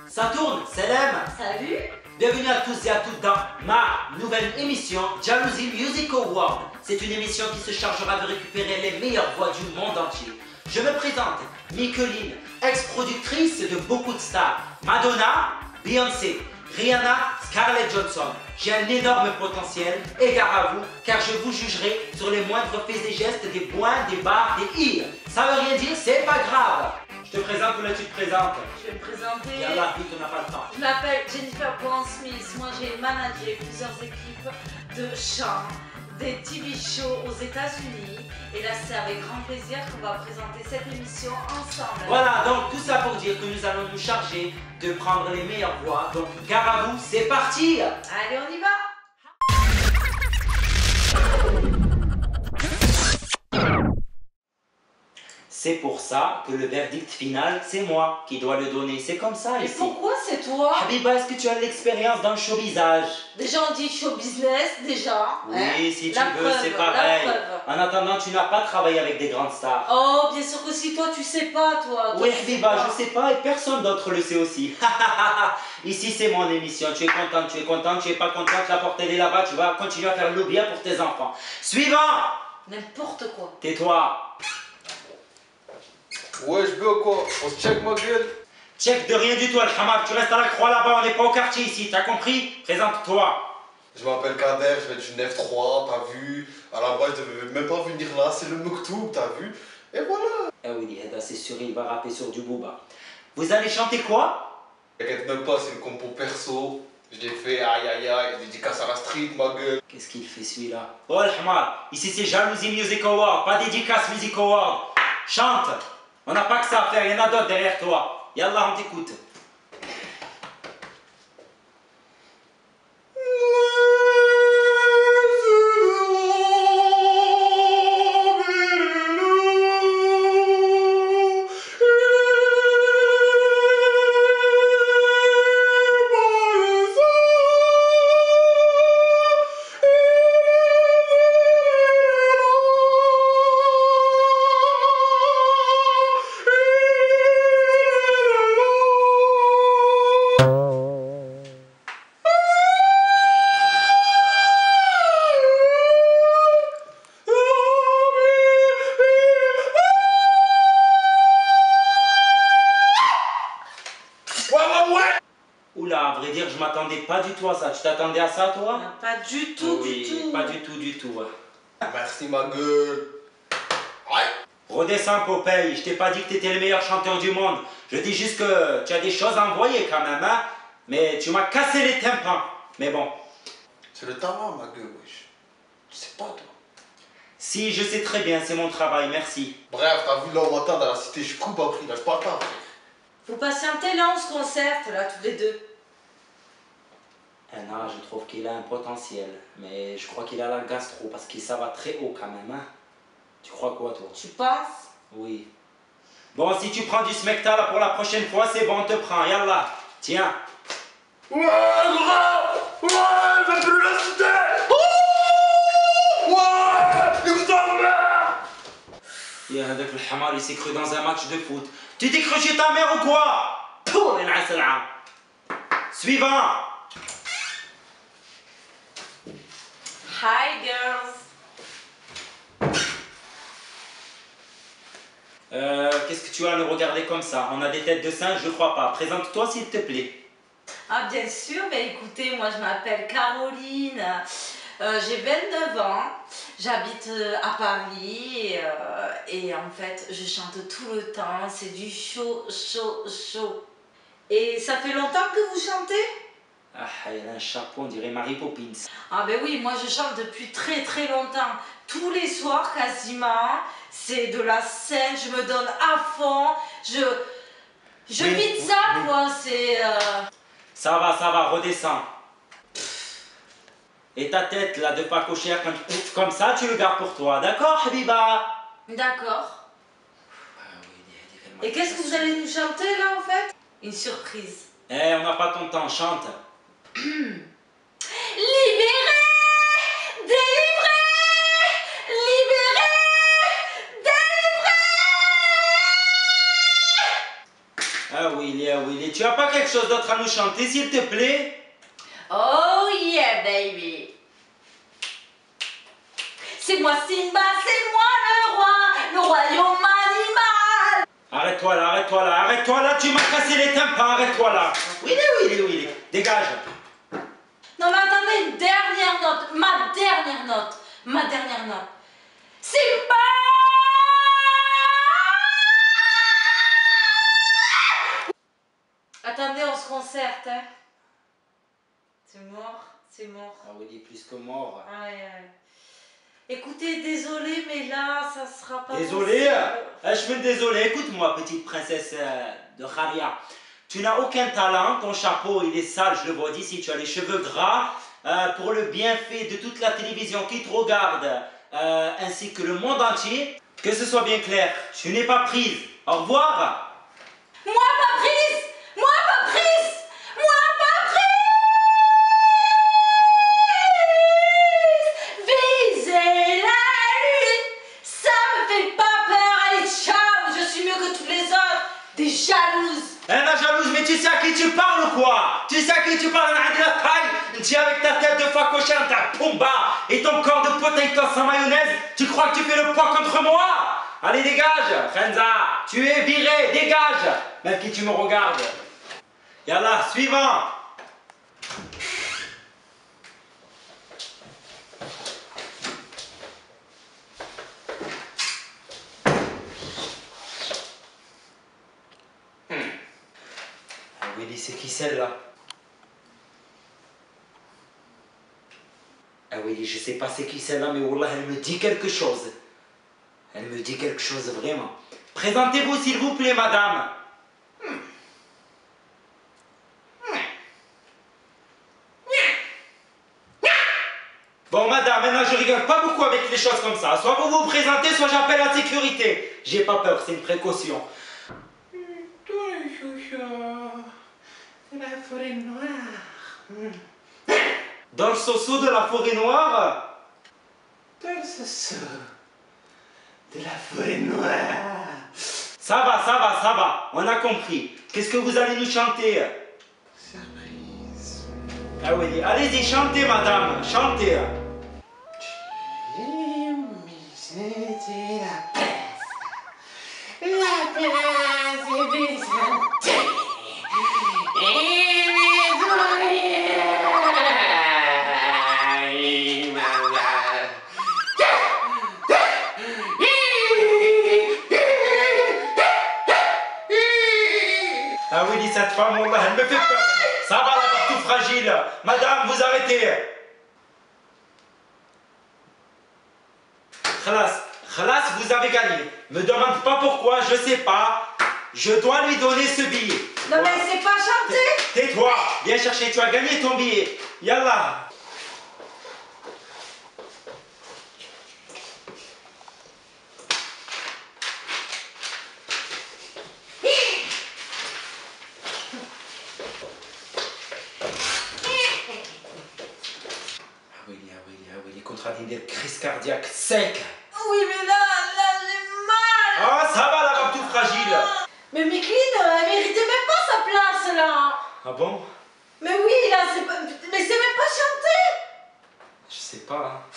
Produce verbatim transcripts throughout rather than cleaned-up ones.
Ça tourne, Salam. Salut. Bienvenue à tous et à toutes dans ma nouvelle émission Jalousie Music Award. C'est une émission qui se chargera de récupérer les meilleures voix du monde entier. Je me présente, Micheline, ex-productrice de beaucoup de stars. Madonna, Beyoncé, Rihanna, Scarlett Johansson. J'ai un énorme potentiel, égard à vous, car je vous jugerai sur les moindres faits et gestes des points, des barres, des i. Ça veut rien dire, c'est pas grave. Je te présente ou là tu te présentes? Je vais me présenter. Yallah, vite, on n'a pas le temps. Je m'appelle Jennifer Brown-Smith. Moi, j'ai managé plusieurs équipes de chant, des T V shows aux États-Unis. Et là, c'est avec grand plaisir qu'on va présenter cette émission ensemble. Voilà, donc tout ça pour dire que nous allons nous charger de prendre les meilleures voix. Donc, gare à vous, c'est parti! Allez, on y va! C'est pour ça que le verdict final, c'est moi qui dois le donner. C'est comme ça Et ici. pourquoi c'est toi? Habiba, est-ce que tu as de l'expérience dans le show visage? Déjà, on dit show business, déjà. Oui, hein. si tu La veux, preuve, c'est la pareil. preuve. En attendant, tu n'as pas travaillé avec des grandes stars. Oh, bien sûr que si, toi, tu sais pas, toi. toi Oui, tu sais Habiba, pas. je sais pas et personne d'autre le sait aussi. Ici, c'est mon émission. Tu es content, tu es content, tu es pas content, tu vas porter les là-bas, tu vas continuer à faire le bien pour tes enfants. Suivant! N'importe quoi. Tais-toi. Ouais, je veux quoi? On se check ma gueule? Check de rien du tout, Al-Hamad. Tu restes à la croix là-bas, on n'est pas au quartier ici. T'as compris? Présente-toi. Je m'appelle Kader, je vais être une F trois, t'as vu? À la base, je devais même pas venir là, c'est le Moktoub, t'as vu? Et voilà. Ah oui, c'est sûr, il va rapper sur du booba. Vous allez chanter quoi? T'inquiète même pas, c'est le compo perso. Je l'ai fait, aïe aïe aïe, dédicace à la street, ma gueule. Qu'est-ce qu'il fait celui-là? Oh, Al-Hamad, ici c'est Jalousie Music Award, pas dédicace Music Award. Chante. On n'a pas que ça à faire, il y en a d'autres derrière toi. Yallah, on t'écoute. Oula, à vrai dire, je m'attendais pas du tout à ça. Tu t'attendais à ça, toi? Non, pas du tout, Oui, du tout. pas du tout, du tout. Merci, ma gueule. Aïe. Redescends, Popeye. Je t'ai pas dit que t'étais le meilleur chanteur du monde. Je dis juste que tu as des choses à envoyer quand même, hein. Mais tu m'as cassé les tympans. Mais bon. C'est le talent, ma gueule, wesh. Tu sais pas, toi. Si, je sais très bien, c'est mon travail, merci. Bref, t'as vu là on m'attend dans la cité, je coupe après, là, je pas le temps. Faut patienter là, on se concerte, là, tous les deux. Un âge, je trouve qu'il a un potentiel. Mais je crois qu'il a la gastro parce que ça va très haut quand même, hein. Tu crois quoi, toi? Tu penses? Oui. Bon, si tu prends du smecta là pour la prochaine fois, c'est bon, on te prend. Yallah. Tiens. Ouais, gros! Ouais, je vais plus la cité! Oh! Ouais! Il vous emmerde! Et avec le hamar, il s'est cru dans un match de foot. Tu t'es cru chez ta mère ou quoi? Pouh, les nasra. Suivant. Hi, girls. Euh, qu'est-ce que tu as à nous regarder comme ça? On a des têtes de singe, je crois pas. Présente-toi s'il te plaît. Ah, bien sûr, ben écoutez, moi je m'appelle Caroline, euh, j'ai vingt-neuf ans, j'habite euh, à Paris et, euh, et en fait je chante tout le temps, c'est du chaud, chaud, chaud. Et ça fait longtemps que vous chantez? Ah, elle a un chapeau, on dirait Mary Poppins. Ah ben oui, moi je chante depuis très très longtemps, tous les soirs quasiment, c'est de la scène, je me donne à fond, je, je Mais- vis de ça mais- quoi, c'est... Euh... Ça va, ça va, redescends. Et ta tête là de pas cochère, quand tu ouf comme ça, tu le gardes pour toi, d'accord, Habiba? D'accord. Ah oui, dis- dis- Et qu'est-ce que vous allez nous chanter là en fait? Une surprise. Eh, on n'a pas ton temps, chante. Libéré, délivré, libéré, délivré. Ah oui, il est, ah oui, il est. Tu Tu as pas quelque chose d'autre à nous chanter, s'il te plaît? Oh yeah, baby. C'est moi Simba, c'est moi le roi, le royaume animal. Arrête-toi là, arrête-toi là, arrête-toi là, tu m'as cassé les tympans, arrête-toi là. Oui, oui, oui, oui, dégage. Non mais attendez, une dernière note, ma dernière note, ma dernière note. Simba. Attendez, on se concerte, hein. C'est mort, c'est mort. Ah oui, il est plus que mort. Aïe, aïe. Écoutez, désolé, mais là, ça sera pas Désolé, possible. je suis désolé. Écoute-moi, petite princesse euh, de Kharia. Tu n'as aucun talent, ton chapeau il est sale, je le vois d'ici, tu as les cheveux gras. Euh, pour le bienfait de toute la télévision qui te regarde, euh, ainsi que le monde entier, que ce soit bien clair, tu n'es pas prise. Au revoir. Moi pas prise. Moi pas prise. Moi pas prise. Viser la lune, ça me fait pas peur. Allez, ciao, je suis mieux que tous les autres. Des jalouses. Elle la jalouse, mais tu sais à qui tu parles ou quoi? Tu sais à qui tu parles? On a de la taille. Tu es avec ta tête de phacochère, ta pomba et ton corps de potato sans mayonnaise. Tu crois que tu fais le poids contre moi? Allez, dégage, Fenza. Tu es viré, dégage. Même qui tu me regardes. Yallah, suivant. Ah oui, c'est qui celle-là? Ah oui, je sais pas c'est qui celle-là, mais Wallah, elle me dit quelque chose. Elle me dit quelque chose vraiment. Présentez-vous s'il vous plaît, madame. Bon, madame, maintenant je rigole pas beaucoup avec les choses comme ça. Soit vous vous présentez, soit j'appelle la sécurité. J'ai pas peur, c'est une précaution. C'est la forêt noire. Dans le soso de la forêt noire? Dans le soso de la forêt noire. Ça va, ça va, ça va. On a compris. Qu'est-ce que vous allez nous chanter? Surprise. Ah oui, allez-y, chantez, madame. Chantez. C'était la place, la place est Byzantine, et les oreilles, malade. Ah oui, dit cette femme, Wallah, elle me fait peur. Ça va, la partout fragile. Madame, vous arrêtez. Khalas, Khalas, vous avez gagné. Me demande pas pourquoi, je sais pas. Je dois lui donner ce billet. Non Voilà. mais c'est pas chanter. Tais-toi, viens chercher, tu as gagné ton billet. Yallah. Ah oui, ah oui, ah oui, les contraintes des crises cardiaques sec. Oui mais là, là j'ai mal. Ah, ça va, la femme tout fragile. Mais Micheline, elle méritait même pas sa place là. Ah bon? Mais oui là, c'est pas... Mais c'est même pas chanter. Je sais pas. Hein.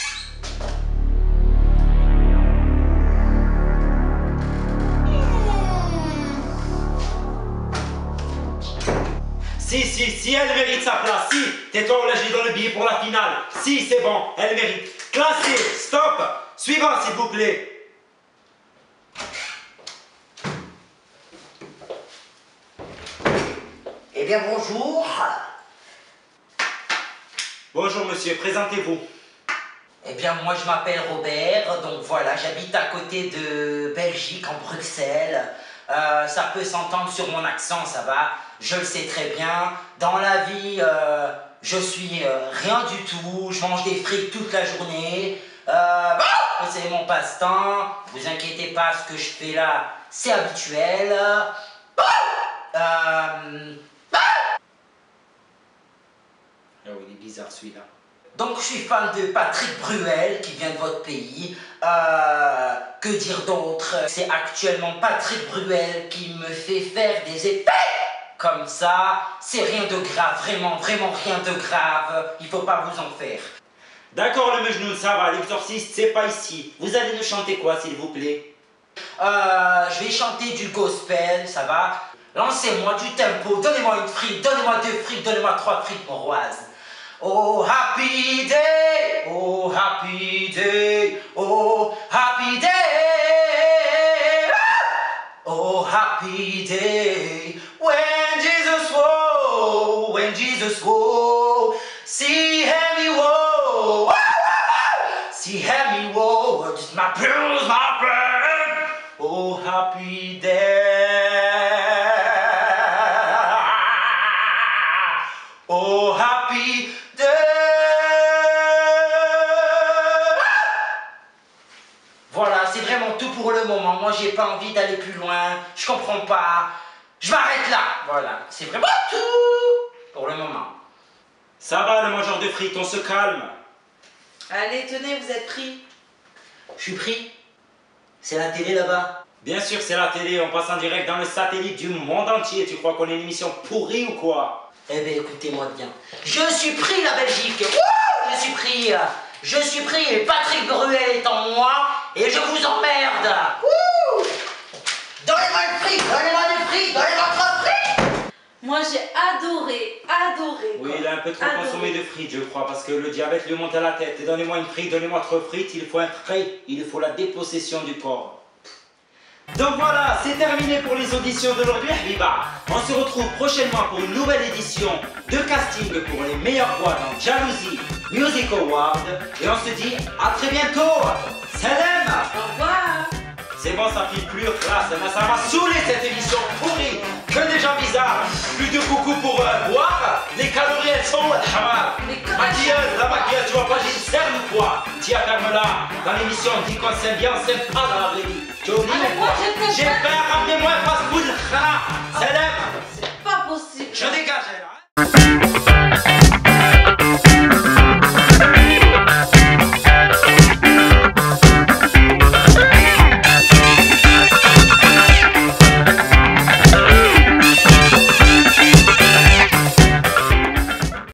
Si, si, si, elle mérite sa place, si. Tais-toi, là, je lui donne le billet pour la finale. Si, c'est bon, elle mérite. Classé, stop. Suivant, s'il vous plaît. Eh bien, bonjour. Bonjour, monsieur, présentez-vous. Eh bien, moi, je m'appelle Robert. Donc, voilà, j'habite à côté de Belgique, en Bruxelles. Euh, ça peut s'entendre sur mon accent, ça va. Je le sais très bien. Dans la vie, euh, je suis euh, rien du tout. Je mange des frites toute la journée. Euh, c'est mon passe-temps. Ne vous inquiétez pas, ce que je fais là, c'est habituel. Euh, Ah oui, il est bizarre celui-là. Donc je suis fan de Patrick Bruel qui vient de votre pays. Euh, que dire d'autre? C'est actuellement Patrick Bruel qui me fait faire des effets comme ça, c'est rien de grave, vraiment, vraiment rien de grave. Il faut pas vous en faire. D'accord le Mejnoun, ça va, l'exorciste c'est pas ici. Vous allez nous chanter quoi s'il vous plaît? Euh, je vais chanter du gospel, ça va. Lancez-moi du tempo, donnez-moi une frite, donnez-moi deux frites, donnez-moi trois frites moroises. Oh happy day, oh happy day, oh happy day, oh happy day, when Jesus woe, when Jesus woe, see him woe, see him woe, just my blues, my pain, oh happy day, oh happy day. Voilà, c'est vraiment tout pour le moment. Moi, j'ai pas envie d'aller plus loin. Je comprends pas. Je m'arrête là. Voilà, c'est vraiment tout pour le moment. Ça va le mangeur de frites, on se calme. Allez, tenez, vous êtes pris. Je suis pris. C'est la télé là-bas. Bien sûr c'est la télé, on passe en direct dans le satellite du monde entier. Tu crois qu'on est une émission pourrie ou quoi? Eh bien, écoutez-moi bien. Je suis pris, la Belgique. Wouh, je suis pris. Je suis pris et Patrick Bruel est en moi et je vous emmerde. Wouh. Donnez-moi une frite, donnez-moi des frites, donnez-moi trois frites. Moi, j'ai adoré, adoré. Oui, quoi. il a un peu trop Adoré. consommé de frites, je crois, parce que le diabète lui monte à la tête. Et donnez-moi une frite, donnez-moi trois frites, il faut un prêt, il faut la dépossession du corps. Donc voilà, c'est terminé pour les auditions d'aujourd'hui, Habiba. On se retrouve prochainement pour une nouvelle édition de casting pour les meilleures voix dans Jalousie Music Award. Et on se dit à très bientôt. Salam. Au revoir. C'est bon, ça file plus, là, ça m'a saoulé cette émission pourrie. Que des gens bizarres. Plus de coucou pour euh, boire. Les calories, elles sont hamal. Mais comment Maquilleuse, la maquilleuse, tu vois pas, j'ai une cerne ou quoi? Tiens, ferme-la. Dans l'émission, on dit qu'on s'aime bien, on s'aime pas dans la vraie vie. Tu as oublié Ah, mais ou moi, quoi? je t'aime J'ai pas. peur, ramenez-moi un fast-food. Salam. C'est pas possible. Je dégage, là.